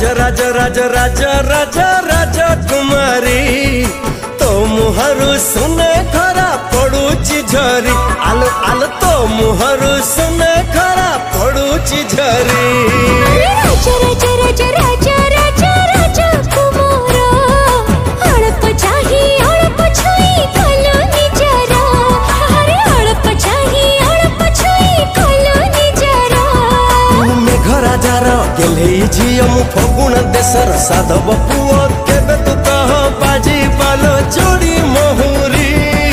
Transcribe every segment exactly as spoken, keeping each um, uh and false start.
राज राज राज राज राज राजकुमारी तो मुहरु सुने खरा पड़ुची झरी आलो आलो तो मुहरु सुने खरा पड़ुची झरी राज राज राज राज राज राजकुमार अड़प चाही अड़प छुई कलो निजरा अरे अड़प चाही अड़प छुई कलो निजरा मेघ राजार गेले झियो मु फगुण देशर साधव पुओ केबे तू कह बाजी पालो जोड़ी महुरी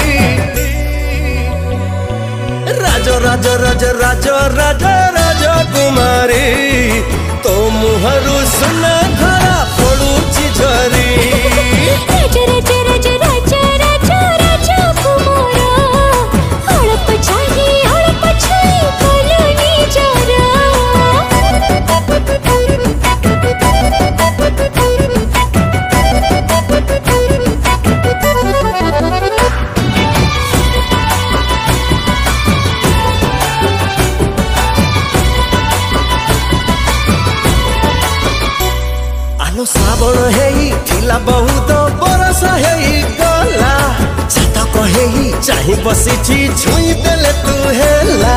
राज राज राज राज राज राजकुमारी तो मुहरु सुना खरा पड़ुची झरी राज राज राज राज राज राजकुमार अड़प चाही अड़प छुई कलो निजरा आलो श्रावण हेई थिला बहुत बरस हेई गला छातक हेई चाही बसिछि छुई देले तू हेला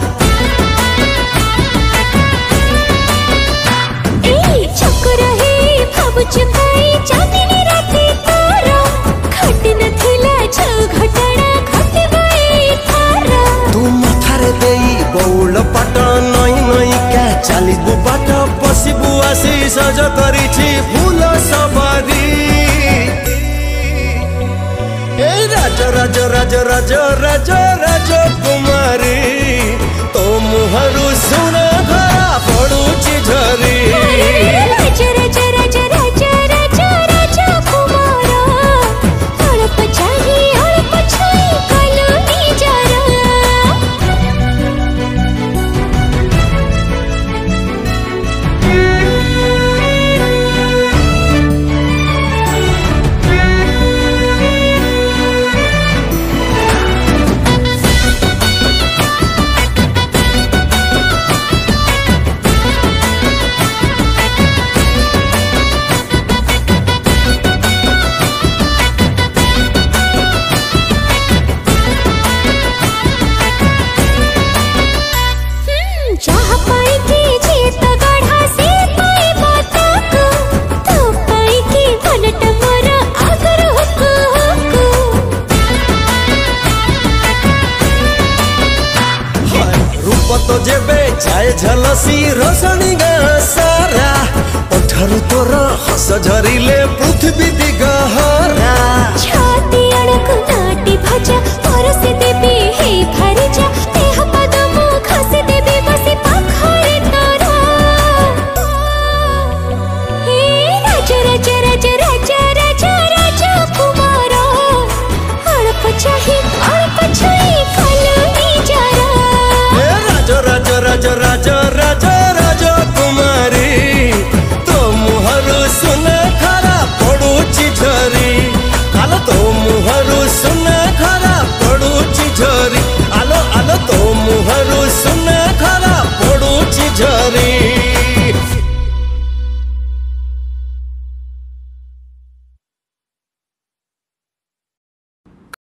ए चक्र हे भाबुच खाई चांदनी राती तारा खट नथिला छ घटना घटबई थारा तू मथारे देई बौल पाट नई नई का चालिबु बाट पसिबु आसी सज करिछि फूल सवारी ए राज राज राज राज राज राजकुमारी तो मुहरु सुना खरा पड़ुची झरी राज राज राज राज राज राजकुमार अड़प चाही अड़प छुई कलो निजरा चाह पाई की जीत गढ़ा से पाई माता को तो पाई की बनट मोरा आगर हुक रूप तो जेबे जाए झलसी रसणी गा सारा पठरु तोर हस झरिले पृथ्वी दिगहरा छाती अड़क नाटी भजा परसे देवी हे भरजा देह पदम खसे देवी बसी पाखरे तोरा हे राज राज राज राज राज राजकुमार अड़प चाही अड़प छुई कलो निजरा ए राज राज राज राज राज